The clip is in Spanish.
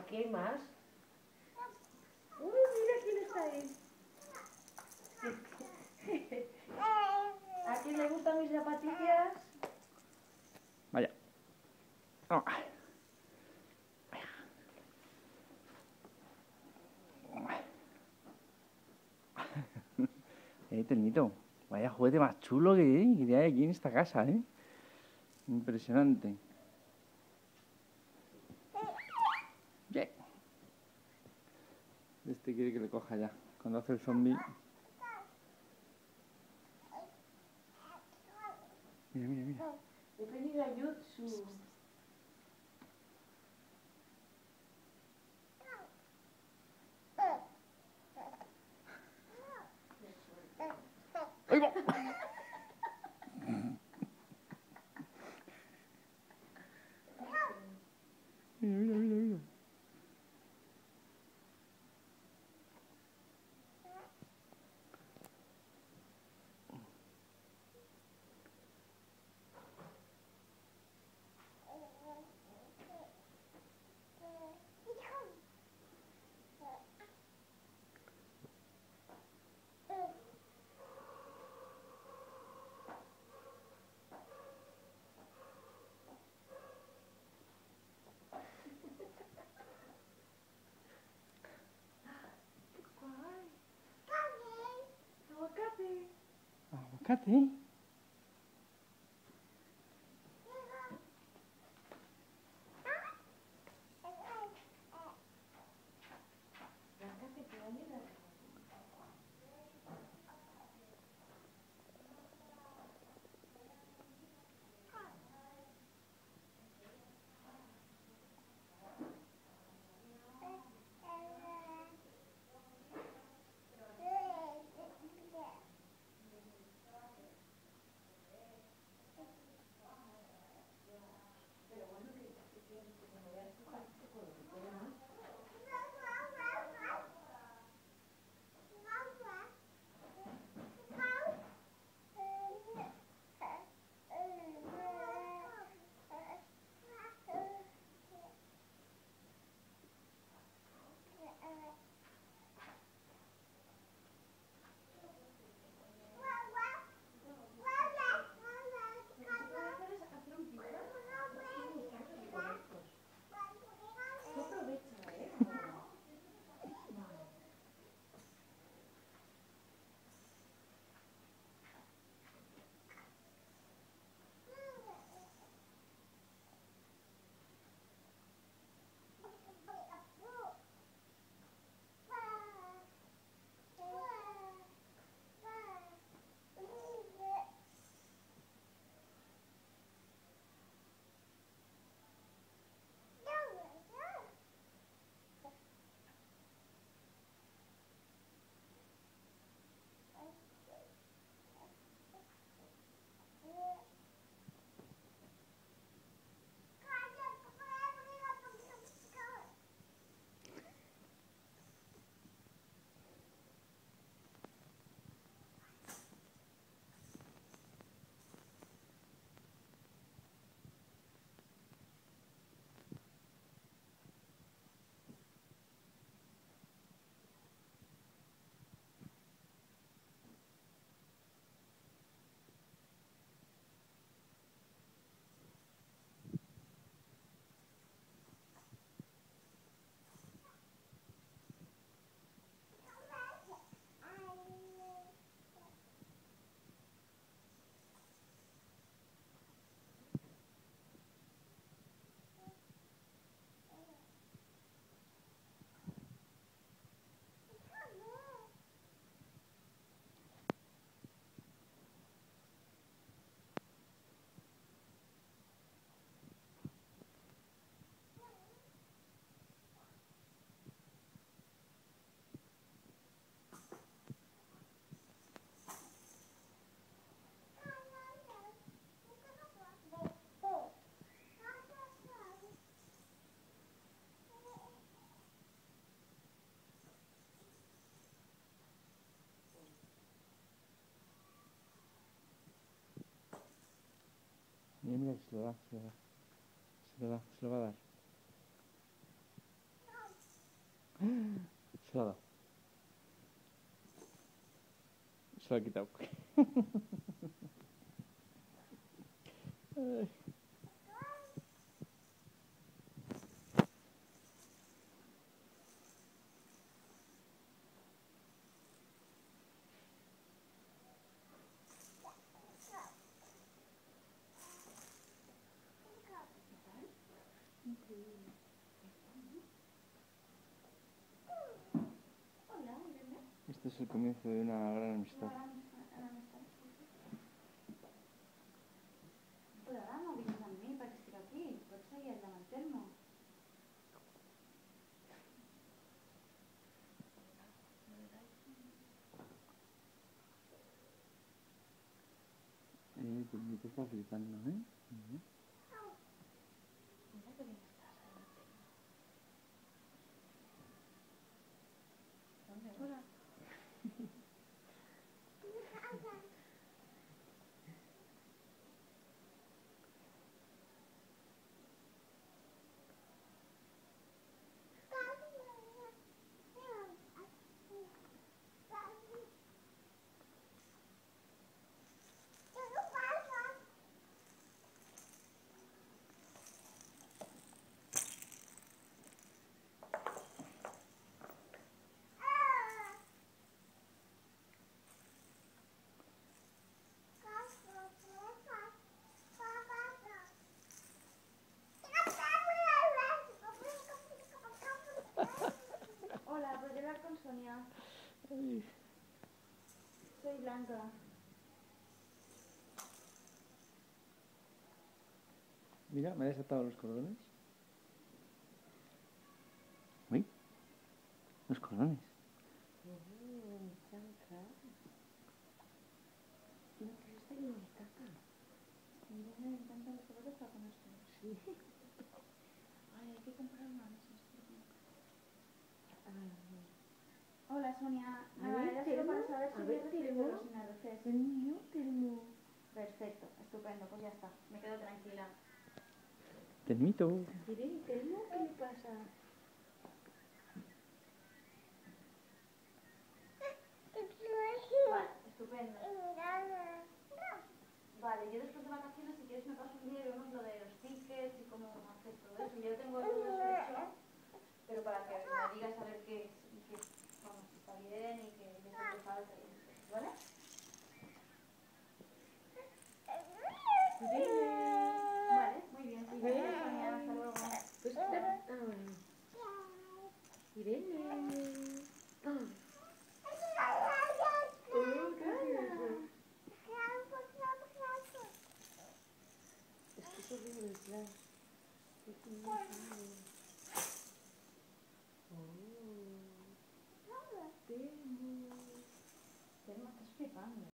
Aquí hay más. Uy, mira quién está ahí. ¿A quién le gustan mis zapatillas? Vaya. Ah. Ternito, vaya juguete más chulo que hay aquí en esta casa, ¿eh? Impresionante. Yeah. Este quiere que le coja ya. Cuando hace el zombie. Mira, mira, mira. He venido a Jutsu. ¡Ahí va! Mira, mira, mira, mira. Aguacate. Aguacate, ¿eh? Aguacate, te va a ayudar. Mira, mira, se lo da, se lo da. Se lo da, se lo va a dar. Se lo ha dado. Se lo ha quitado. Ay. Hola, Irene. Este es el comienzo de una gran amistad. Però ara no vinguis amb mi perquè estic aquí. Pots seguir al davant terme. Te está flipando, ¿eh? Mira que bien estás ahí. ¿Dónde vas? Hola. Hola, ¿podría hablar con Sonia? Ay. Soy Blanca. Mira, me ha desatado los cordones. ¿Uy? Los cordones. Blanca. ¿No quieres estar en mi casa? Mira, me encantan los colores para ponerse. Sí. Ay, hay que comprar una de esas. Hola, Sonia. Nada, era solo para saber si había recibido los NRCs. El mío termo. Perfecto, estupendo, pues ya está. Me quedo tranquila. Termito. Irene, termo, ¿qué le pasa? Vale, estupendo. Vale, yo después de vacaciones, si quieres, me paso un día y vemos lo de los tickets y cómo hacer todo eso. Yo tengo el todo hecho, pero para que me digas a ver qué, vamos, si está bien y qué es lo que falta y eso, ¿vale? Vale, muy bien. Gracias, Sonia. Hasta luego. Pues Irene. Es que es horrible, claro. Termo, estás flipando.